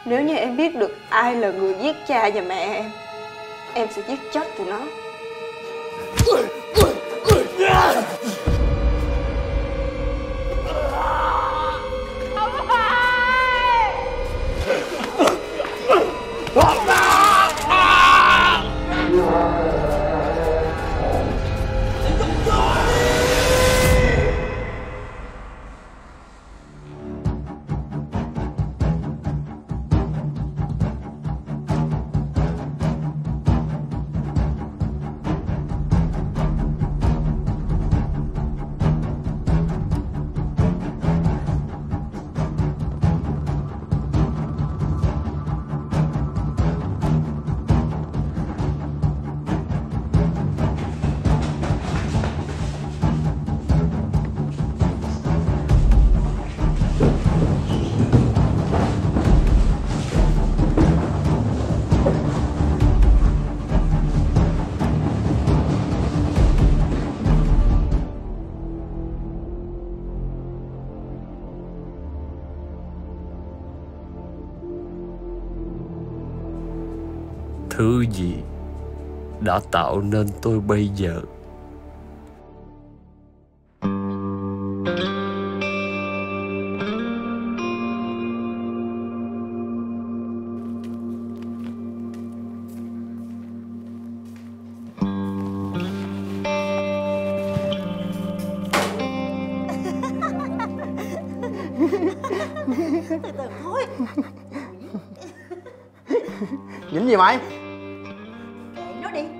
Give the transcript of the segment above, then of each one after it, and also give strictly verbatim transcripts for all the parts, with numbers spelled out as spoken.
Nếu như em biết được ai là người giết cha và mẹ em, em sẽ giết chết tụi nó. Thứ gì đã tạo nên tôi bây giờ? Từ từ thôi. Nhìn gì mày? Kệ nó đi.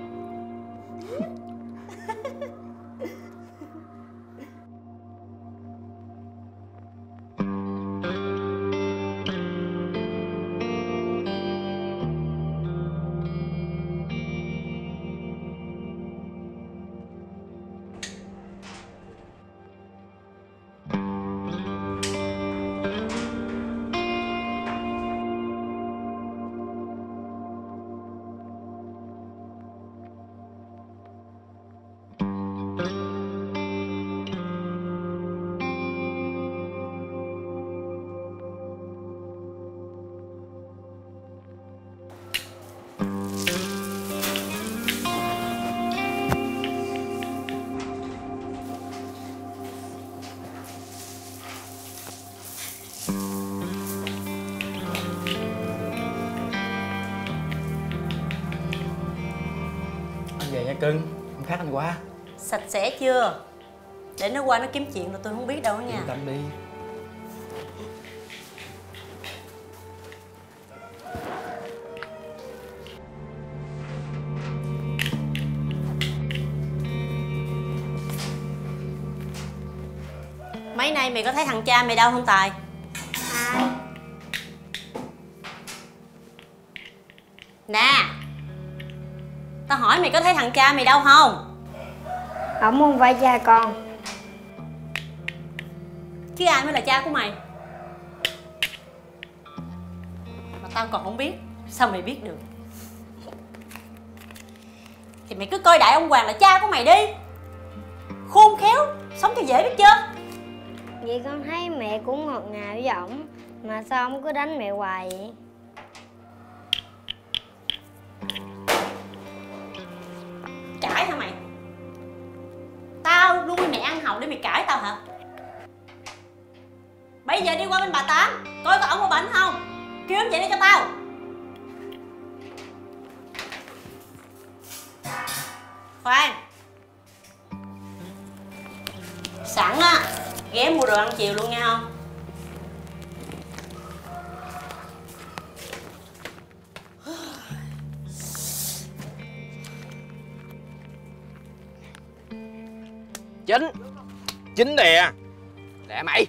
Về nha cưng, không khác anh qua. Sạch sẽ chưa? Để nó qua nó kiếm chuyện rồi tôi không biết đâu nha. Yên tâm đi. Mấy nay mày có thấy thằng cha mày đâu không Tài? Ai? Nè, tao hỏi mày có thấy thằng cha mày đâu không? Ổng không phải cha con. Chứ ai mới là cha của mày? Mà tao còn không biết, sao mày biết được? Thì mày cứ coi đại ông Hoàng là cha của mày đi. Khôn khéo, sống cho dễ biết chưa? Vậy con thấy mẹ cũng ngọt ngào với ổng, mà sao ổng cứ đánh mẹ hoài vậy? Cãi hả mày? Tao nuôi mẹ ăn học để mày cãi tao hả? Bây giờ đi qua bên bà Tám, coi có ổng có bệnh không? Kêu ổng chạy đi cho tao. Khoan, sẵn á, ghé mua đồ ăn chiều luôn nha không? Chính Chính nè. Nè mày.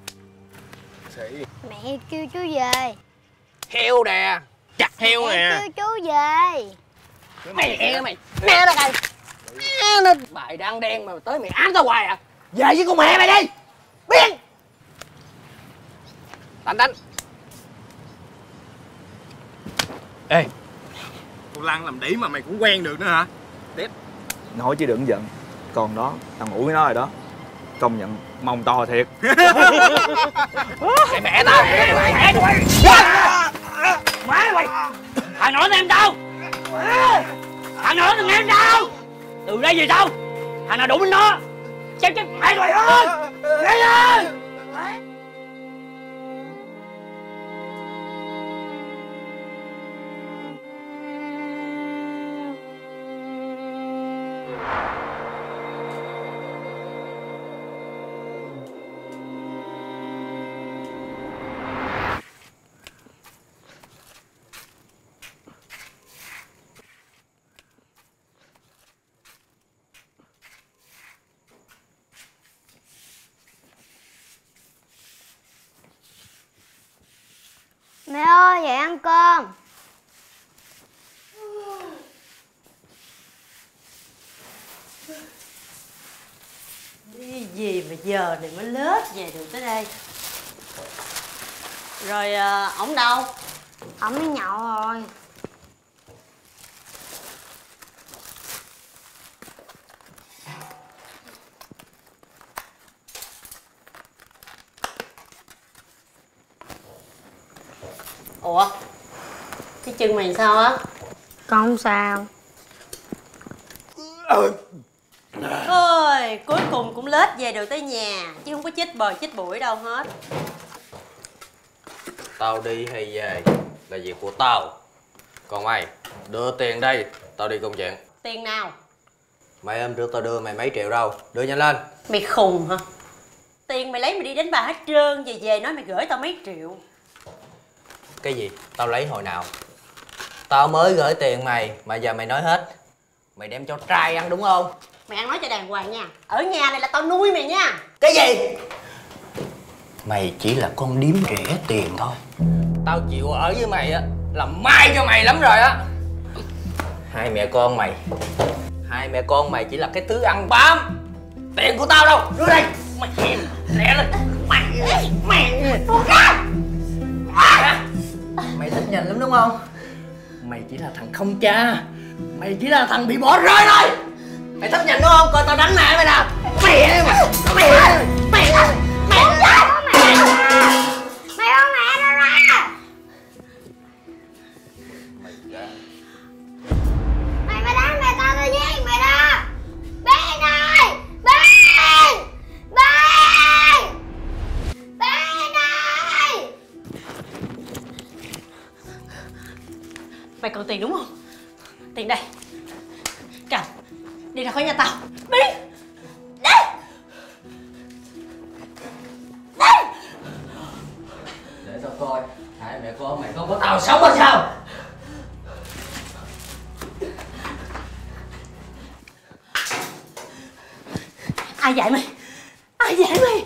Mẹ kêu chú về. Heo nè. Chặt heo Mẹ nè. kêu chú về. Mày heo mày. Nè ra đây. Nó bài đang đen mà tới mày ám tao hoài à. Về với con mẹ mày đi. Biến. Tánh tánh. Ê, cô Lan làm đĩ mà mày cũng quen được nữa hả? Tiếp. Nói chứ đừng giận. Còn đó, tao ngủ với nó rồi đó. Công nhận mông to thiệt. Mẹ mẹ tao. Mẹ tao. đây gì sao? Thằng nào đụng đến nó chém chết mẹ mày ơi! Lấy lên! Mẹ ơi, dậy ăn cơm. Đi gì mà giờ này mới lết về được tới đây. Rồi à, ổng đâu? Ổng đi nhậu rồi. Ủa? Cái chân mày sao á? Con không sao. Ôi, cuối cùng cũng lết về được tới nhà. Chứ không có chết bời chết bụi đâu hết. Tao đi hay về là việc của tao. Còn mày, đưa tiền đây, tao đi công chuyện. Tiền nào? Mày hôm trước tao đưa mày mấy triệu đâu, đưa nhanh lên. Mày khùng hả? Tiền mày lấy mày đi đánh bài hết trơn. Về về nói mày gửi tao mấy triệu. Cái gì? Tao lấy hồi nào? Tao mới gửi tiền mày, mà giờ mày nói hết. Mày đem cho trai ăn đúng không? Mày ăn nói cho đàng hoàng nha. Ở nhà này là tao nuôi mày nha. Cái gì? Mày chỉ là con điếm rẻ tiền thôi. Tao chịu ở với mày á là mai cho mày lắm rồi á. Hai mẹ con mày Hai mẹ con mày chỉ là cái thứ ăn bám. Tiền của tao đâu? Đưa đây. Mày hèn, lẹ lên. Mày Mày Buông ra. Mày thích nhìn lắm đúng không? Mày chỉ là thằng không cha. Mày chỉ là thằng bị bỏ rơi thôi. Mày thích nhìn đúng không? Coi tao đánh mẹ mày nào. Mẹ mày Mẹ Mẹ Mẹ Mày ôm mẹ ra. Mày ôm mẹ nó ra. Mày mà đánh mẹ tao tao giết mày đó. Bên ơi. Bên. Bên. Bên ơi. Mày cần tiền đúng không? Tiền đây. Cầm. Đi ra khỏi nhà tao. Đi. Đi. Đi. Để tao coi hai mẹ con mày không có tao sống hay sao? Ai dạy mày? Ai dạy mày?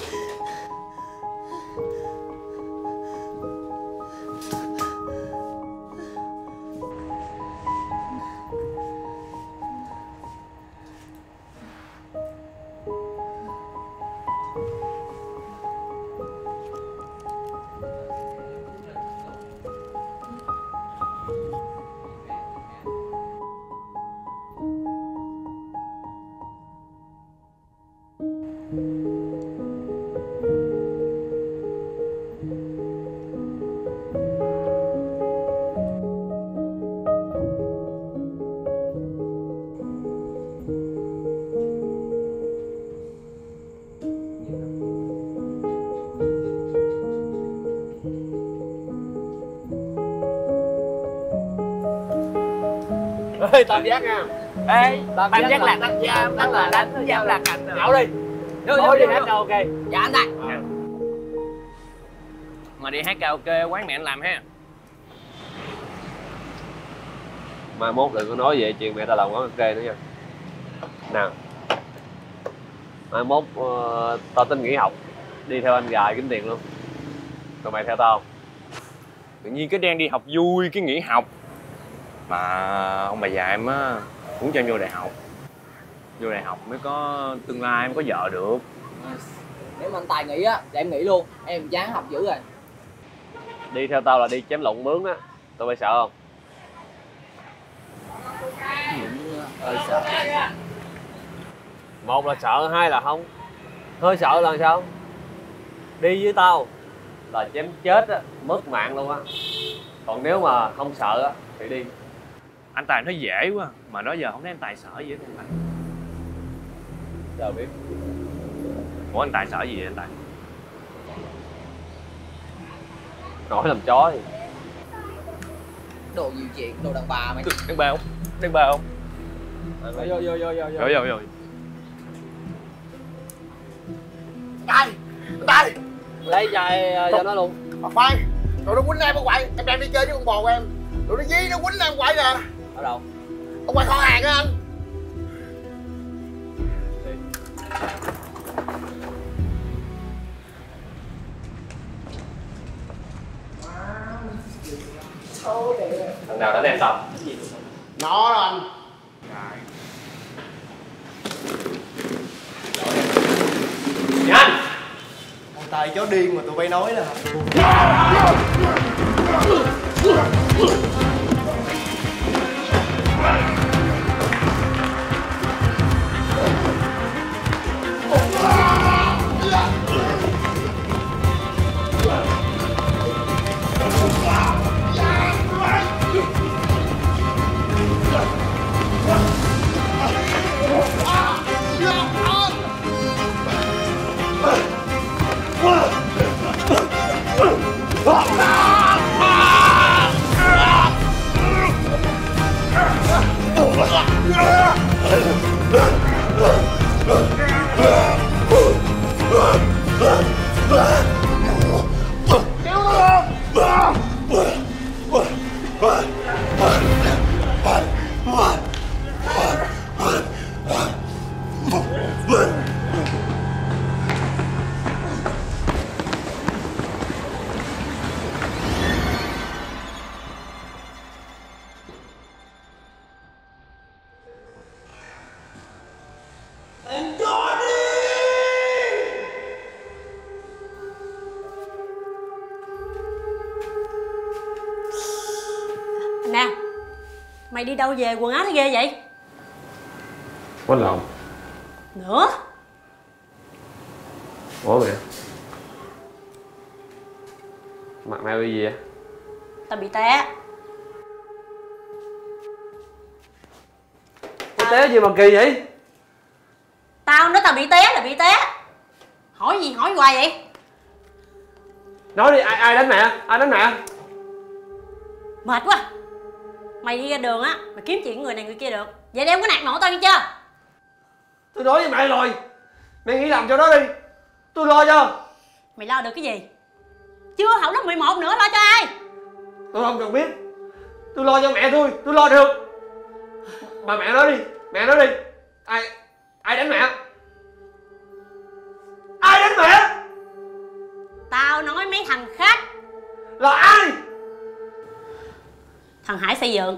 Ê, tam giác nha. Ê, tam, tam giác là đánh giam, đánh là đánh giam là cạnh. Nhậu đi. Vô đi hát karaoke. Dạ anh đây. Mà đi hát karaoke quán mẹ anh làm ha. Mai mốt đừng có nói về chuyện mẹ tao làm quán karaoke nữa nha. Nào, mai mốt uh, tao tính nghỉ học, đi theo anh gài kiếm tiền luôn. Tụi mày theo tao không? Tự nhiên cái đang đi học vui cái nghỉ học. Mà ông bà già em á muốn cho em vô đại học. Vô đại học mới có tương lai, mới có vợ được. Nếu mà anh Tài nghỉ á, để em nghỉ luôn. Em chán học dữ rồi. Đi theo tao là đi chém lộn mướn á. Tụi mày sợ không? Ơi sợ. Một là sợ, hai là không. Hơi sợ là sao? Đi với tao là chém chết á, mất mạng luôn á. Còn nếu mà không sợ á thì đi. Anh Tài nói dễ quá, mà đó giờ không thấy anh Tài sợ gì hết không phải. Sao biết? Ủa anh Tài sợ gì vậy anh Tài? Nổi làm chó gì? Đồ nhiều chuyện, đồ đàn bà mày. Đàn bà không? Đàn bà không? Vô vô vô vô vô Vô vô vô. Tài! Tài! Lấy chai cho nó luôn. Mà khoan! Tụi nó quýnh em ông ngoại, em đem đi chơi với con bò của em. Tụi nó dí nó quýnh em ngoại nè. Ở đâu? Ở ngoài kho hàng á anh. Thằng nào đánh em xong? Nó đó anh. Nhanh! Thằng Tài chó điên mà tụi bay nói nè. Nè, mày đi đâu về quần áo thấy ghê vậy? Quên lộn. Nữa? Ủa mẹ? Mặt mày bị gì vậy? Tao bị té. Có té gì mà kỳ vậy? Tao nói tao bị té là bị té. Hỏi gì hỏi hoài vậy? Nói đi, ai ai đánh mẹ? Ai đánh mẹ? Mệt quá. Mày đi ra đường á, mày kiếm chuyện người này người kia được. Vậy đeo cái nạt nổ tao đi chưa? Tôi nói với mẹ rồi. Mẹ nghĩ làm cho nó đi. Tôi lo cho. Mày lo được cái gì? Chưa học lớp mười một nữa, lo cho ai? Tôi không cần biết. Tôi lo cho mẹ tôi, tôi lo được. Mà mẹ nói đi, mẹ nói đi. Ai ai đánh mẹ? Ai đánh mẹ? Tao nói mấy thằng khác. Là ai? Thằng Hải xây dựng.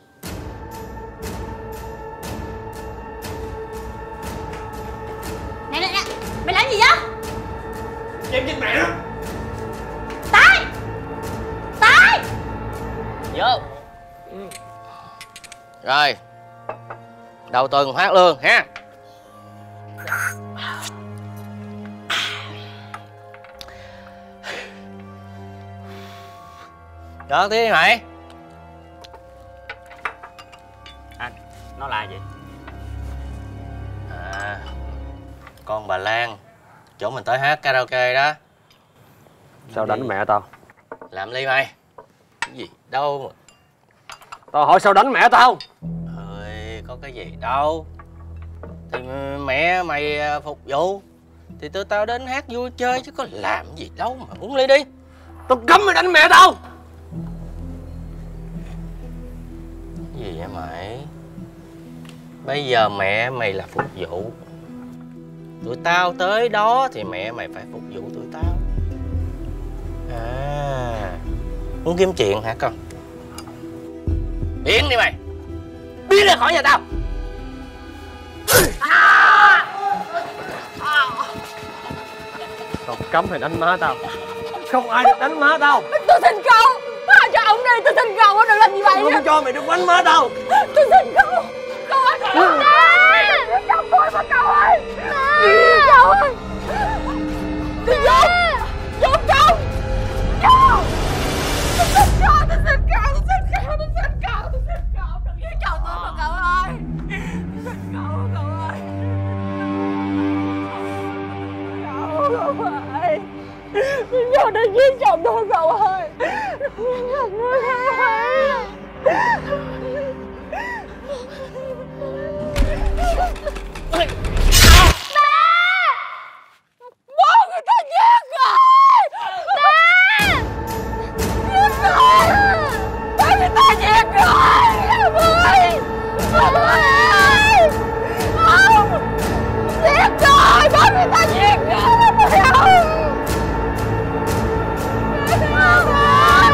Nè nè nè, mày làm gì vậy? Chém chết mẹ nó. Tài! Tài! Vô. Ừ. Rồi. Đầu tuần phát lương ha. Được tí mày. Anh, nó là gì? À, con bà Lan, chỗ mình tới hát karaoke đó. Sao đánh mẹ tao? Làm ly mày. Cái gì đâu mà. Tao hỏi sao đánh mẹ tao? Ơi, có cái gì đâu. Thì mẹ mày phục vụ thì tụi tao đến hát vui chơi chứ có làm gì đâu mà uống ly đi. Tao cấm mày đánh mẹ tao. Cái gì vậy mày? Bây giờ mẹ mày là phục vụ. Tụi tao tới đó thì mẹ mày phải phục vụ tụi tao. À, muốn kiếm chuyện hả con? Biến đi mày. Biến ra khỏi nhà tao. Tao cấm mày đánh má tao. Không ai được đánh má tao. Tôi xin cậu, tha cho ông đi, tôi xin cậu, đừng làm gì vậy. Tôi không cho mày được đánh má tao. Tôi xin cậu. Cậu ơi, cậu ơi. Chồng tôi mà cậu ơi. Cậu ơi. Tôi vô. Vô chồng. Vô. Tôi xin cậu, tôi xin cậu, tôi xin cậu, tôi xin cậu, tôi xin cậu. Đừng giết chồng tôi mà cậu ơi. Tôi xin cậu, cậu ơi. Vô đã giết chồng tôi cậu ơi. Chồng tôi ơi. Ba! Bố người ta giết rồi! Ba! Giết rồi! Ba người ta giết rồi! Em ơi! Em ơi! Không! Giết rồi! Ba người ta giết rồi! Em ơi không! Không ơi!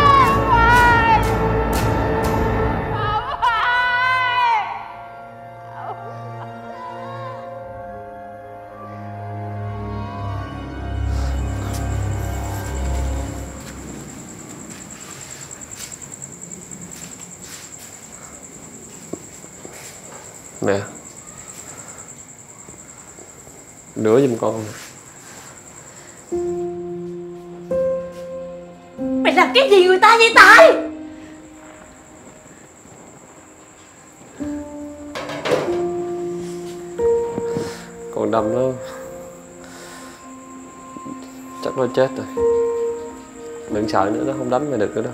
Mẹ, nửa giùm con. Mày làm cái gì người ta vậy Tài? Con đâm nó chắc nó chết rồi. Đừng sợ nữa, nó không đánh mày được nữa đâu.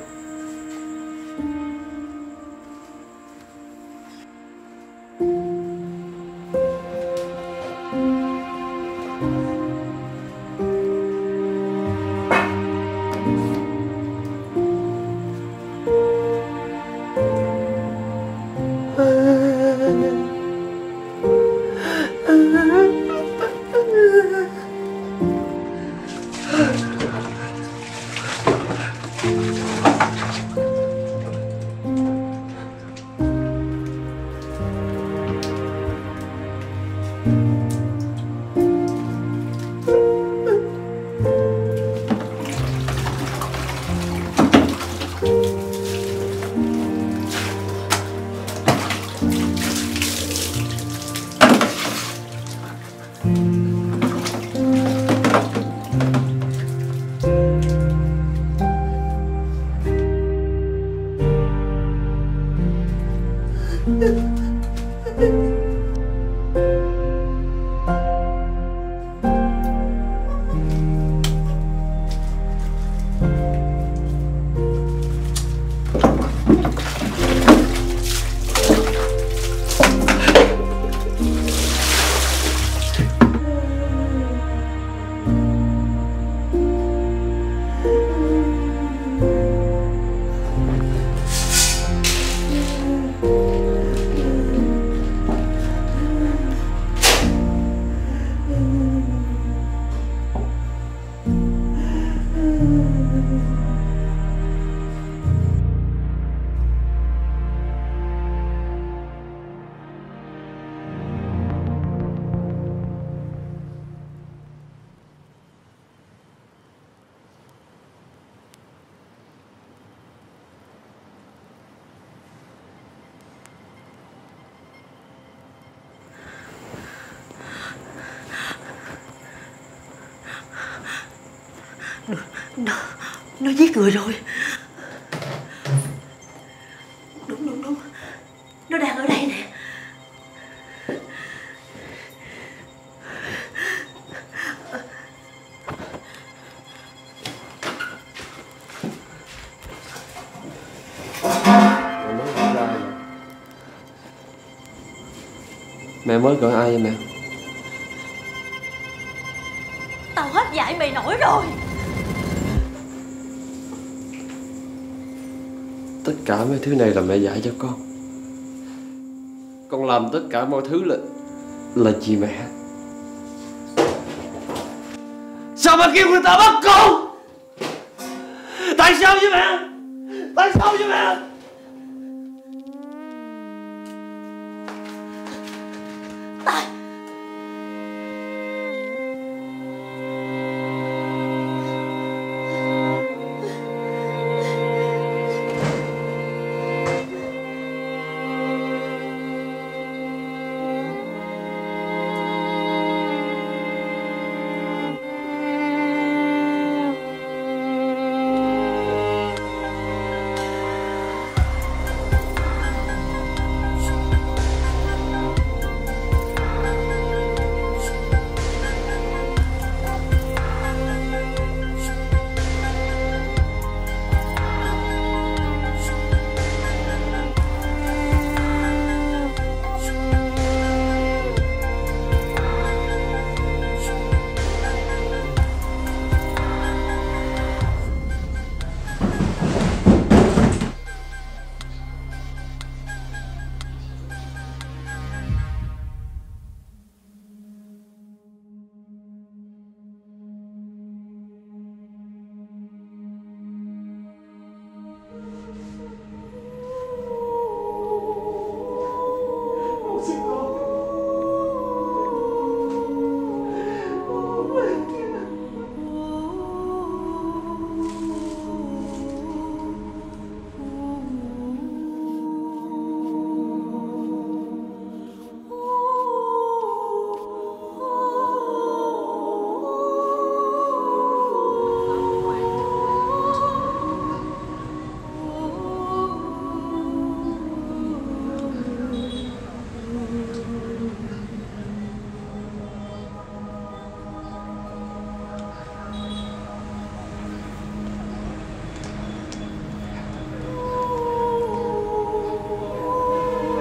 Nó, nó giết người rồi. Đúng đúng đúng. Nó đang ở đây nè. Mẹ mới gọi ai vậy mẹ? Tao hết dạy mày nổi rồi. Tất cả mấy thứ này là mẹ dạy cho con. Con làm tất cả mọi thứ là là vì mẹ. Sao mà kêu người ta bắt con? Tại sao vậy mẹ? Tại sao vậy mẹ? Tài.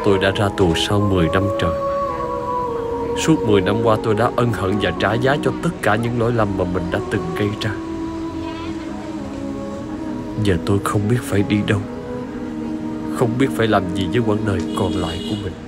Tôi đã ra tù sau mười năm trời. Suốt mười năm qua tôi đã ân hận và trả giá cho tất cả những lỗi lầm mà mình đã từng gây ra. Giờ tôi không biết phải đi đâu, không biết phải làm gì với quãng đời còn lại của mình.